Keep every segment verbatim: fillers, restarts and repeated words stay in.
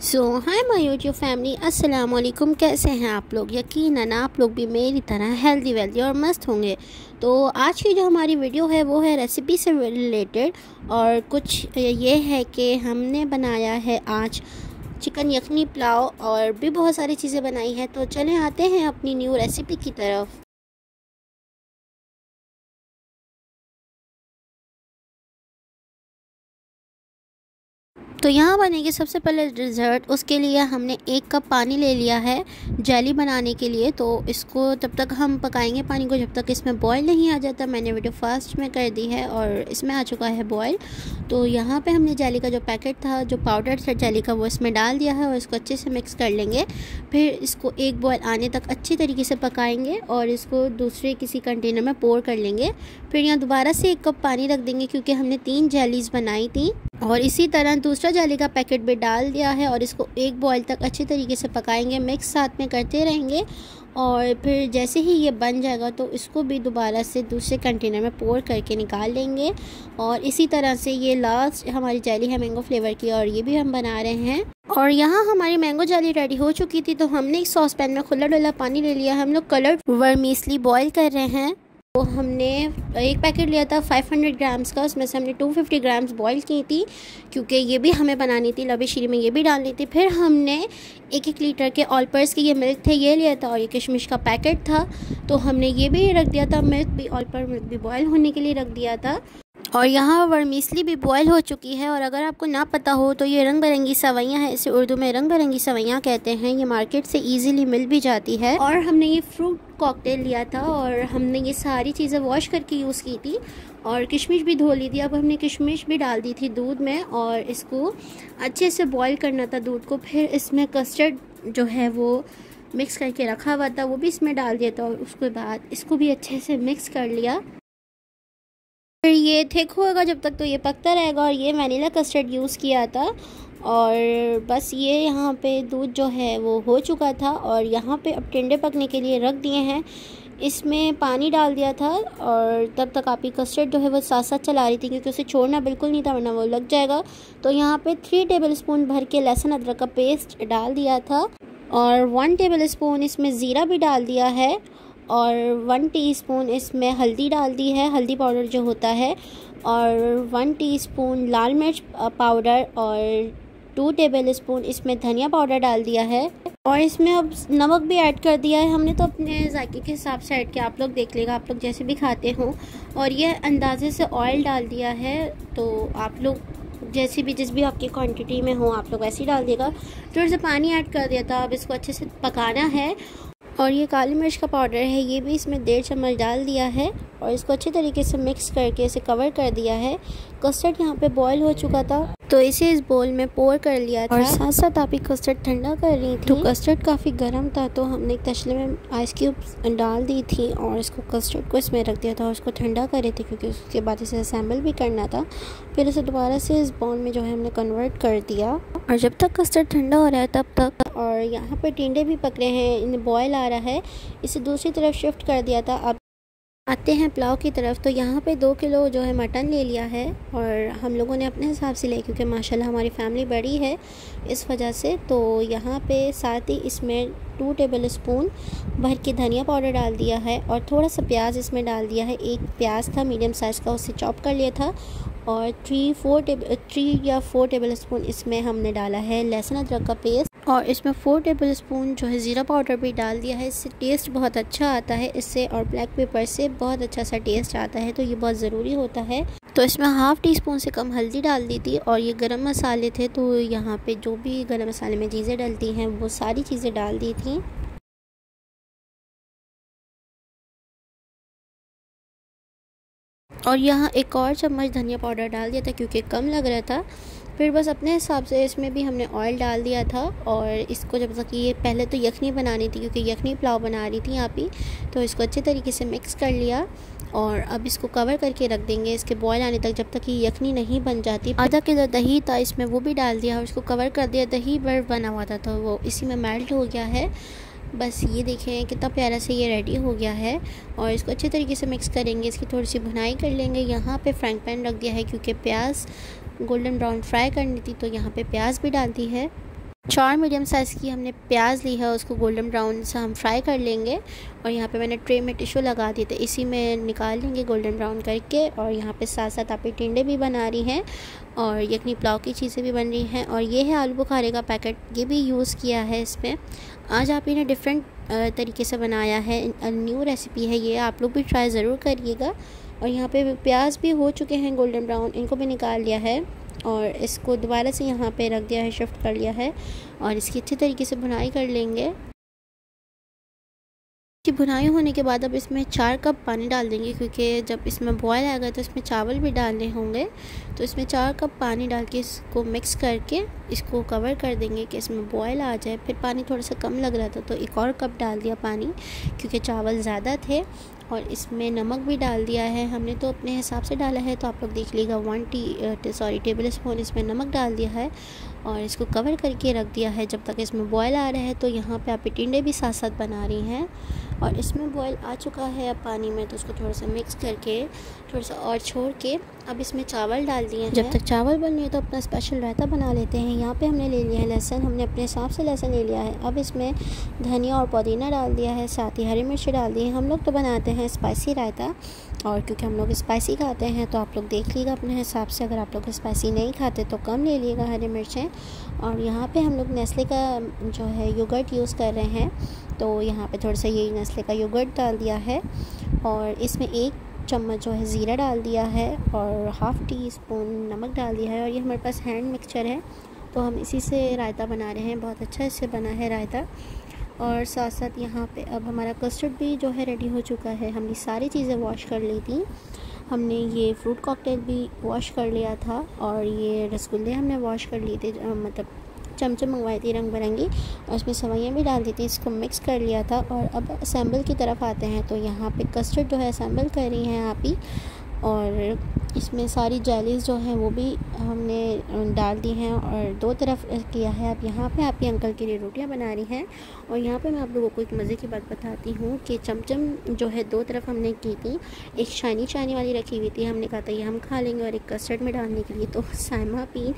So hi my YouTube family, अस्सलाम वालेकुम। कैसे हैं आप लोग? यकीनन आप लोग भी मेरी तरह हेल्दी वेल्दी और मस्त होंगे। तो आज की जो हमारी वीडियो है वो है रेसिपी से रिलेटेड, और कुछ ये है कि हमने बनाया है आज चिकन यखनी पुलाव, और भी बहुत सारी चीज़ें बनाई हैं। तो चलें आते हैं अपनी न्यू रेसिपी की तरफ। तो यहाँ बनेगी सबसे पहले डिज़र्ट। उसके लिए हमने एक कप पानी ले लिया है जेली बनाने के लिए। तो इसको तब तक हम पकाएंगे पानी को जब तक इसमें बॉयल नहीं आ जाता। मैंने वीडियो फास्ट में कर दी है और इसमें आ चुका है बॉयल। तो यहाँ पे हमने जेली का जो पैकेट था, जो पाउडर था जेली का, वो इसमें डाल दिया है और इसको अच्छे से मिक्स कर लेंगे। फिर इसको एक बॉयल आने तक अच्छी तरीके से पकाएंगे और इसको दूसरे किसी कंटेनर में पोर कर लेंगे। फिर यहाँ दोबारा से एक कप पानी रख देंगे क्योंकि हमने तीन जेलीज़ बनाई थी। और इसी तरह दूसरा जेली का पैकेट भी डाल दिया है और इसको एक बॉयल तक अच्छी तरीके से पकाएंगे, मिक्स साथ में करते रहेंगे। और फिर जैसे ही ये बन जाएगा तो इसको भी दोबारा से दूसरे कंटेनर में पोर करके निकाल लेंगे। और इसी तरह से ये लास्ट हमारी जेली है मैंगो फ्लेवर की, और ये भी हम बना रहे हैं। और यहाँ हमारी मैंगो जेली रेडी हो चुकी थी। तो हमने एक सॉस पैन में खुला डुला पानी ले लिया। हम लोग कलर्ड वर्मीसली बॉयल कर रहे हैं। तो हमने एक पैकेट लिया था पाँच सौ ग्राम्स का, उसमें से हमने दो सौ पचास ग्राम्स बॉईल की थी क्योंकि ये भी हमें बनानी थी, लबी शीरी में ये भी डालनी थी। फिर हमने एक एक लीटर के ऑल पर्स के ये मिल्क थे ये लिया था, और ये किशमिश का पैकेट था तो हमने ये भी रख दिया था। मिल्क भी, ऑल पर मिल्क भी बॉयल होने के लिए रख दिया था। और यहाँ वर्मीसली भी बॉयल हो चुकी है। और अगर आपको ना पता हो तो ये रंग बिरंगी सवैयाँ हैं, इसे उर्दू में रंग बिरंगी सवैयाँ कहते हैं। ये मार्केट से इजीली मिल भी जाती है। और हमने ये फ्रूट कॉकटेल लिया था और हमने ये सारी चीज़ें वॉश करके यूज़ की थी, और किशमिश भी धो ली थी। अब हमने किशमिश भी डाल दी थी दूध में और इसको अच्छे से बॉयल करना था दूध को। फिर इसमें कस्टर्ड जो है वो मिक्स करके रखा हुआ था वो भी इसमें डाल दिया था, और उसके बाद इसको भी अच्छे से मिक्स कर लिया। फिर ये थिक होगा जब तक तो ये पकता रहेगा। और ये वनीला कस्टर्ड यूज़ किया था। और बस ये यहाँ पे दूध जो है वो हो चुका था, और यहाँ पे अब टिंडे पकने के लिए रख दिए हैं। इसमें पानी डाल दिया था और तब तक आपकी कस्टर्ड जो है वो साथ साथ चला रही थी क्योंकि उसे छोड़ना बिल्कुल नहीं था वरना वो लग जाएगा। तो यहाँ पे थ्री टेबल स्पून भर के लहसुन अदरक का पेस्ट डाल दिया था, और वन टेबल स्पून इसमें ज़ीरा भी डाल दिया है, और वन टीस्पून इसमें हल्दी डाल दी है, हल्दी पाउडर जो होता है, और वन टीस्पून लाल मिर्च पाउडर, और टू टेबल स्पून इसमें धनिया पाउडर डाल दिया है। और इसमें अब नमक भी ऐड कर दिया है हमने, तो अपने जायके के हिसाब से ऐड किया। आप लोग देख लेगा, आप लोग जैसे भी खाते हो। और ये अंदाजे से ऑयल डाल दिया है, तो आप लोग जैसी भी जिस भी आपकी क्वांटिटी में हो आप लोग वैसे ही डाल देगा। थोड़ा सा पानी ऐड कर दिया था। अब इसको अच्छे से पकाना है। और ये काली मिर्च का पाउडर है, ये भी इसमें डेढ़ चम्मच डाल दिया है, और इसको अच्छे तरीके से मिक्स करके इसे कवर कर दिया है। कस्टर्ड यहाँ पे बॉईल हो चुका था तो इसे इस बोल में पोर कर लिया था। और साथ साथ आप ही कस्टर्ड ठंडा कर रही थी। तो कस्टर्ड काफ़ी गर्म था तो हमने एक तसले में आइस क्यूब्स डाल दी थी और इसको कस्टर्ड को इसमें रख दिया था और उसको ठंडा कर रहे थे क्योंकि उसके बाद इसे असेंबल भी करना था। फिर इसे दोबारा से इस बाउल में जो है हमने कन्वर्ट कर दिया। और जब तक कस्टर्ड ठंडा हो रहा है तब तक, और यहाँ पर टिंडे भी पक रहे हैं, इन्हें बॉयल आ रहा है, इसे दूसरी तरफ शिफ्ट कर दिया था। अब आते हैं पुलाव की तरफ। तो यहाँ पे दो किलो जो है मटन ले लिया है, और हम लोगों ने अपने हिसाब से लिया क्योंकि माशाल्लाह हमारी फैमिली बड़ी है इस वजह से। तो यहाँ पे साथ ही इसमें टू टेबल स्पून भर के धनिया पाउडर डाल दिया है, और थोड़ा सा प्याज इसमें डाल दिया है। एक प्याज था मीडियम साइज़ का, उसे चॉप कर लिया था। और थ्री फोर टेबल थ्री या फोर टेबल स्पून इसमें हमने डाला है लहसुन अदरक का पेस्ट, और इसमें फोर टेबल स्पून जो है ज़ीरा पाउडर भी डाल दिया है। इससे टेस्ट बहुत अच्छा आता है इससे, और ब्लैक पेपर से बहुत अच्छा सा टेस्ट आता है, तो ये बहुत ज़रूरी होता है। तो इसमें हाफ़ टी स्पून से कम हल्दी डाल दी थी। और ये गरम मसाले थे, तो यहाँ पे जो भी गरम मसाले में चीज़ें डलती हैं वो सारी चीज़ें डाल दी थी। और यहाँ एक और चम्मच धनिया पाउडर डाल दिया था क्योंकि कम लग रहा था। फिर बस अपने हिसाब से इसमें भी हमने ऑयल डाल दिया था, और इसको जब तक ये पहले तो यखनी बनानी थी क्योंकि यखनी पुलाव बना रही थी यहाँ पे, तो इसको अच्छे तरीके से मिक्स कर लिया। और अब इसको कवर करके रख देंगे इसके बॉयल आने तक, जब तक ये यखनी नहीं बन जाती। आधा किलो दही था इसमें, वो भी डाल दिया और इसको कवर कर दिया। दही बर्फ़ बना हुआ था तो वो इसी में मेल्ट हो गया है। बस ये देखें कितना प्यारा से ये रेडी हो गया है। और इसको अच्छे तरीके से मिक्स करेंगे, इसकी थोड़ी सी भुनाई कर लेंगे। यहाँ पे फ्राइंग पैन रख दिया है क्योंकि प्याज गोल्डन ब्राउन फ्राई करनी थी, तो यहाँ पे प्याज भी डाल दी है। चार मीडियम साइज़ की हमने प्याज ली है, उसको गोल्डन ब्राउन से हम फ्राई कर लेंगे। और यहाँ पे मैंने ट्रे में टिश्यू लगा दिए थे, इसी में निकाल लेंगे गोल्डन ब्राउन करके। और यहाँ पे साथ साथ आप टिंडे भी बना रही हैं और यखनी पुलाव की चीज़ें भी बन रही हैं। और ये है आलू बुखारे का पैकेट, ये भी यूज़ किया है इसमें। आज आप इन्हें डिफरेंट तरीके से बनाया है, न्यू रेसिपी है ये, आप लोग भी ट्राई ज़रूर करिएगा। और यहाँ पे प्याज भी हो चुके हैं गोल्डन ब्राउन, इनको भी निकाल लिया है और इसको दोबारा से यहाँ पे रख दिया है, शिफ्ट कर लिया है। और इसकी अच्छी तरीके से भुनाई कर लेंगे। कि भुनाई होने के बाद अब इसमें चार कप पानी डाल देंगे, क्योंकि जब इसमें बॉयल आएगा तो इसमें चावल भी डालने होंगे। तो इसमें चार कप पानी डाल के इसको मिक्स करके इसको कवर कर देंगे कि इसमें बॉयल आ जाए। फिर पानी थोड़ा सा कम लग रहा था तो एक और कप डाल दिया पानी, क्योंकि चावल ज़्यादा थे। और इसमें नमक भी डाल दिया है हमने, तो अपने हिसाब से डाला है, तो आप लोग देख लीजिएगा। One T sorry tablespoon इसमें नमक डाल दिया है और इसको कवर करके रख दिया है जब तक इसमें बॉयल आ रहा है। तो यहाँ पे आप टिंडे भी साथ साथ बना रही हैं और इसमें बॉयल आ चुका है अब पानी में, तो उसको थोड़ा सा मिक्स करके थोड़ा सा और छोड़ के अब इसमें चावल डाल दिए हैं। जब तक चावल बन रहे हैं तो अपना स्पेशल रायता बना लेते हैं। यहाँ पे हमने ले लिया है लहसुन, हमने अपने हिसाब से लहसुन ले लिया है। अब इसमें धनिया और पुदीना डाल दिया है, साथ ही हरी मिर्च डाल दी है। हम लोग तो बनाते हैं स्पाइसी रायता, और क्योंकि हम लोग स्पाइसी खाते हैं तो आप लोग देख लीजिएगा अपने हिसाब से। अगर आप लोग स्पाइसी नहीं खाते तो कम ले लीजिएगा हरी मिर्चें। और यहाँ पे हम लोग नेस्ले का जो है योगर्ट यूज़ कर रहे हैं, तो यहाँ पे थोड़ा सा यही नेस्ले का योगर्ट डाल दिया है। और इसमें एक चम्मच जो है ज़ीरा डाल दिया है और हाफ़ टी स्पून नमक डाल दिया है। और ये हमारे पास हैंड मिक्सचर है, तो हम इसी से रायता बना रहे हैं। बहुत अच्छा इससे बना है रायता। और साथ साथ यहाँ पे अब हमारा कस्टर्ड भी जो है रेडी हो चुका है। हमने सारी चीज़ें वॉश कर ली थी। हमने ये फ्रूट कॉकटेल भी वॉश कर लिया था और ये रसगुल्ले हमने वॉश कर लिए थे, मतलब चमचम मंगवाई थी रंग बिरंगी, और इसमें सवैयाँ भी डाल दी थी। इसको मिक्स कर लिया था। और अब असेंबल की तरफ आते हैं, तो यहाँ पे कस्टर्ड जो है असेंबल कर रही हैं आप ही। और इसमें सारी जेलीज़ जो हैं वो भी हमने डाल दी हैं और दो तरफ किया है। अब यहाँ पे आपके अंकल के लिए रोटियां बना रही हैं। और यहाँ पे मैं आप लोगों को एक मज़े की बात बताती हूँ कि चमचम जो है दो तरफ हमने की थी। एक शानी शानी वाली रखी हुई थी, हमने कहा था ये हम खा लेंगे, और एक कस्टर्ड में डालने के लिए। तो साइमा पी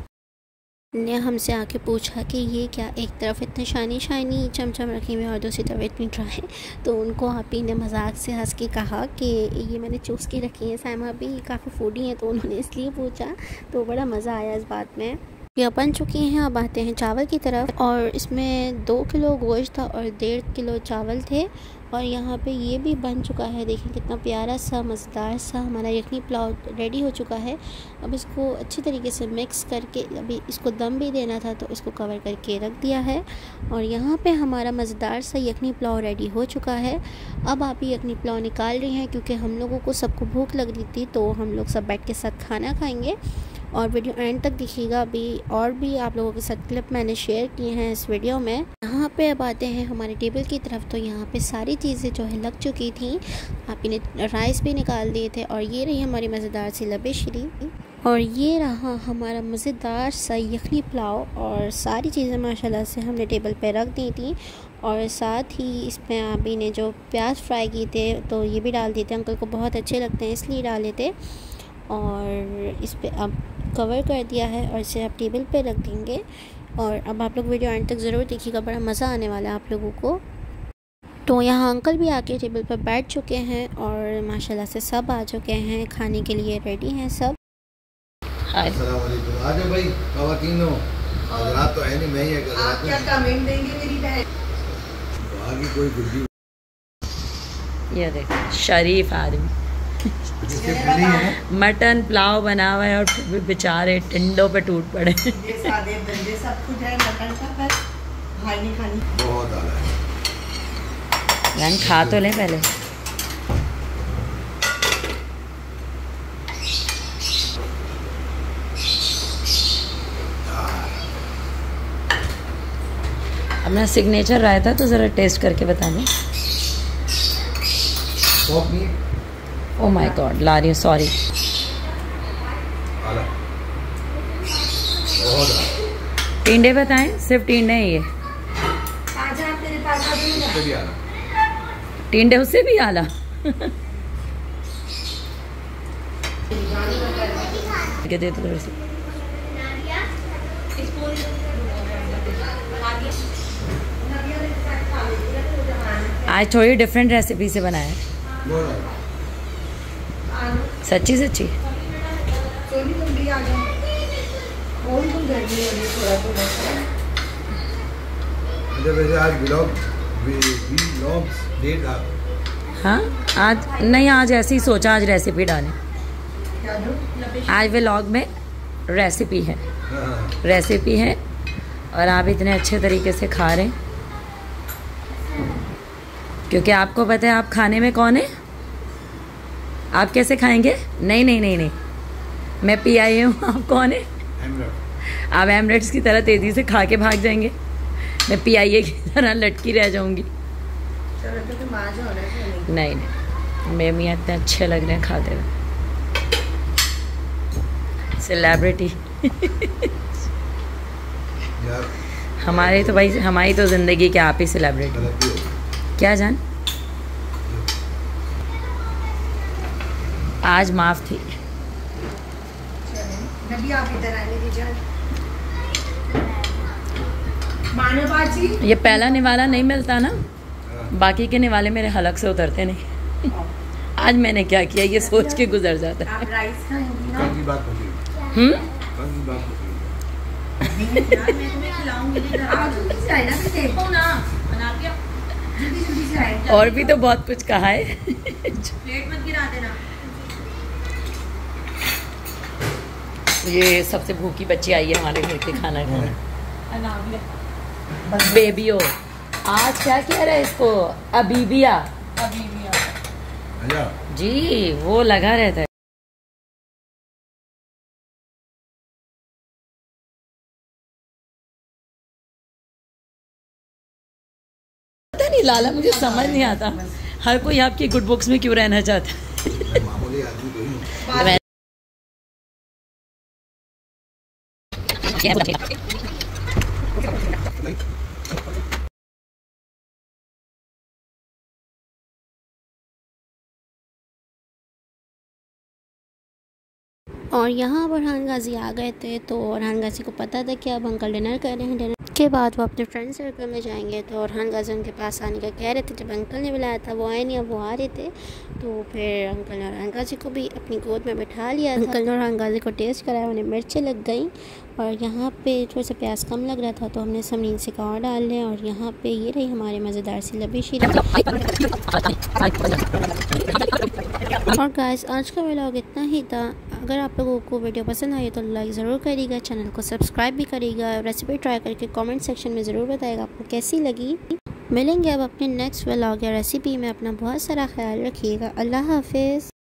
ने हमसे आके पूछा कि ये क्या, एक तरफ इतने शानी शानी चमचम रखे हुए और दूसरी तरफ इतनी ड्राई। तो उनको आप ही ने मजाक से हंस के कहा कि ये मैंने चूस के रखी है। साइमा भी काफ़ी फूडी हैं तो उन्होंने इसलिए पूछा, तो बड़ा मज़ा आया इस बात में। ये बन चुकी हैं। अब आते हैं चावल की तरफ। और इसमें दो किलो गोश्त था और डेढ़ किलो चावल थे। और यहाँ पे ये भी बन चुका है। देखिए कितना प्यारा सा मज़ेदार सा हमारा यखनी पुलाव रेडी हो चुका है। अब इसको अच्छी तरीके से मिक्स करके अभी इसको दम भी देना था, तो इसको कवर करके रख दिया है। और यहाँ पे हमारा मज़ेदार सा यखनी पुलाव रेडी हो चुका है। अब आप ही यखनी पुलाव निकाल रही हैं, क्योंकि हम लोगों को सबको भूख लग रही थी, तो हम लोग सब बैठ के साथ खाना खाएँगे। और वीडियो एंड तक देखिएगा। अभी और भी आप लोगों के साथ क्लिप मैंने शेयर किए हैं इस वीडियो में। यहाँ पे अब आते हैं हमारे टेबल की तरफ। तो यहाँ पे सारी चीज़ें जो है लग चुकी थी। आप इन्हें राइस भी निकाल दिए थे। और ये रही हमारी मज़ेदार सी लबेशरी, और ये रहा हमारा मज़ेदार सा यखनी पुलाव। और सारी चीज़ें माशाल्लाह से हमने टेबल पे रख दी थी। और साथ ही इसमें अभी ने जो प्याज फ्राई किए थे तो ये भी डाल दिए थे। अंकल को बहुत अच्छे लगते हैं इसलिए डाले थे। और इस पर अब कवर कर दिया है और इसे आप टेबल पे रख देंगे। और अब आप लोग वीडियो एंड तक ज़रूर देखिएगा, बड़ा मज़ा आने वाला है आप लोगों को। तो यहाँ अंकल भी आके टेबल पर बैठ चुके हैं और माशाल्लाह से सब आ चुके हैं, खाने के लिए रेडी हैं सब। अस्सलाम वालेकुम। आ जाओ भाई खवातीनो, हज़रात तो है नहीं, मैं ही एक हज़रात। आप क्या कमेंट देंगे मेरी बहन? तो आगे कोई गुड्डी, ये देखो शरीफ आदमी मटन पुलाव बना हुआ है और बेचारे टिंडों पे टूट पड़े। ये सादे बंदे सब कुछ है मटन का, पर भाई नहीं खानी। बहुत आला है। रंग खा तो लें पहले। अपना सिग्नेचर रायता तो ज़रा टेस्ट करके बता दें। ओ माय गॉड, ला रही हूँ, सॉरी। टिंडे बताएं, सिर्फ टिंडे हैं ये। टिंडे उससे भी आला। दे दो थोड़ी सी। आज थोड़ी डिफरेंट रेसिपी से बनाया है। सच्ची सच्ची सोनी तुम भी आ जाओ। कौन तुम घर में हो थोड़ा थोड़ा। मुझे वैसे आज व्लॉग व्लॉग्स डेट आ। हाँ आज नहीं, आज ऐसे ही सोचा आज रेसिपी डालें। क्या दो? आज व्लॉग में रेसिपी है, हाँ। रेसिपी है और आप इतने अच्छे तरीके से खा रहे हैं क्योंकि आपको पता है आप खाने में कौन है। आप कैसे खाएंगे? नहीं नहीं नहीं नहीं, मैं पी आई हूँ। आप कौन है? आप एमरेट्स की तरह तेज़ी से खा के भाग जाएंगे, मैं पी आई ए की तरह लटकी रह जाऊंगी। चलो तो तुम आ जाओ ना। नहीं नहीं, मेरे मियाँ इतने अच्छे लग रहे हैं खाते हुए। सेलिब्रिटी यार हमारे तो भाई, हमारी तो ज़िंदगी क्या, आप ही सेलिब्रिटी। क्या जान आज माफ थी। नबी आप इधर आने की जान। मानो बाजी ये पहला निवाला नहीं मिलता ना, बाकी के निवाले मेरे हलक से उतरते नहीं। आज मैंने क्या किया ये सोच के गुजर जाता है। आप राइस खाएंगी ना? कल की बात होगी, हम्म कल की बात होगी। यार मैं तुम्हें खिलाऊंगी नहीं। आओ जल्दी से आए ना, फिर देखो ना बना के जल्दी जल्दी से आए। और भी तो बहुत कुछ कहा है। प्लेट मत गिरा देना। ये सबसे भूखी बच्ची आई है हमारे घर के खाना खाने। बेबियो आज क्या कह रहा है इसको? अबीबिया। अच्छा जी वो लगा रहता है। पता नहीं लाला, मुझे समझ नहीं आता हर कोई आपकी गुड बुक्स में क्यों रहना चाहता है। मैं मामूली आदमी तो ही हूँ। मैं- और यहाँ बुरहान गाजी आ गए थे, तो बुरहान गाजी को पता था कि अब अंकल डिनर कर रहे हैं। डिनर के बाद वो अपने फ्रेंड सर्कल में जाएंगे, तो बुरहान गाजी उनके पास आने का कह रहे थे। जब अंकल ने बुलाया था वो आए नहीं, अब वो आ रहे थे, तो फिर अंकल ने बुरहान गाजी को भी अपनी गोद में बैठा लिया था। अंकल ने बुरहान गाजी को टेस्ट कराया, उन्हें मिर्चें लग गई और यहाँ पे थोड़ा सा प्याज कम लग रहा था, तो हमने समनीन से और डाल लें। और यहाँ पे ये रही हमारे मज़ेदार सी लबी शीरी। और गाइस आज का व्लॉग इतना ही था। अगर आप लोगों को वीडियो पसंद आई तो लाइक ज़रूर करिएगा, चैनल को सब्सक्राइब भी करिएगा, रेसिपी ट्राई करके कमेंट सेक्शन में ज़रूर बताइएगा आपको कैसी लगी। मिलेंगे अब अपने नेक्स्ट व्लॉग या रेसिपी में। अपना बहुत सारा ख्याल रखिएगा। अल्लाह हाफिज़।